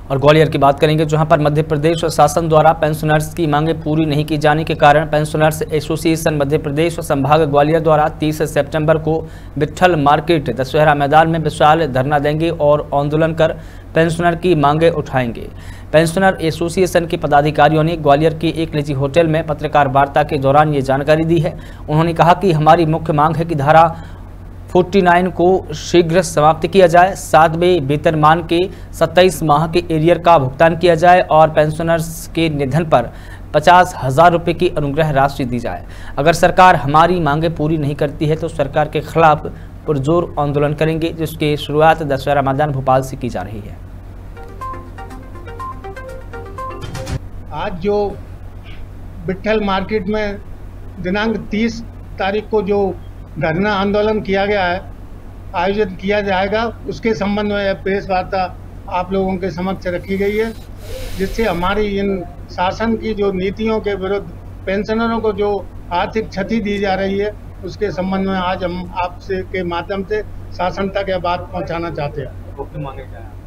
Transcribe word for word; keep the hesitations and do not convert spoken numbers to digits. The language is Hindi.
और ग्वालियर की बात करेंगे, जहां पर मध्य प्रदेश शासन द्वारा पेंशनर्स की मांगें पूरी नहीं की जाने के कारण पेंशनर्स एसोसिएशन मध्य प्रदेश संभाग ग्वालियर द्वारा तीस सितंबर को विट्ठल मार्केट दशहरा मैदान में विशाल धरना देंगे और आंदोलन कर पेंशनर की मांगें उठाएंगे। पेंशनर एसोसिएशन के पदाधिकारियों ने ग्वालियर के एक निजी होटल में पत्रकार वार्ता के दौरान ये जानकारी दी है। उन्होंने कहा कि हमारी मुख्य मांग है कि धारा उनचास को शीघ्र समाप्त किया जाए, सातवें वेतनमान के सत्ताईस माह के एरियर का भुगतान किया जाए और पेंशनर्स के निधन पर पचास हजार रुपये की अनुग्रह राशि दी जाए। अगर सरकार हमारी मांगें पूरी नहीं करती है तो सरकार के खिलाफ पुरजोर आंदोलन करेंगे, जिसकी शुरुआत दशहरा मैदान भोपाल से की जा रही है। आज जो विट्ठल मार्केट में दिनांक तीस तारीख को जो धरना आंदोलन किया गया है, आयोजित किया जाएगा, उसके संबंध में प्रेस वार्ता आप लोगों के समक्ष रखी गई है, जिससे हमारी इन शासन की जो नीतियों के विरुद्ध पेंशनरों को जो आर्थिक क्षति दी जा रही है, उसके संबंध में आज हम आपसे के माध्यम से शासन तक यह बात पहुंचाना चाहते हैं। मुख्य मांगे क्या है?